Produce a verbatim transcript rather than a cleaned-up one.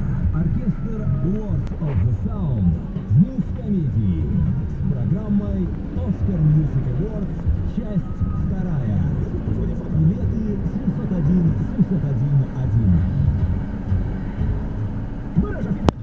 Оркестр Lords of the Sound с Муз-комедией с программой Oscar Music Awards, часть вторая. Билеты семьсот один семьсот один один.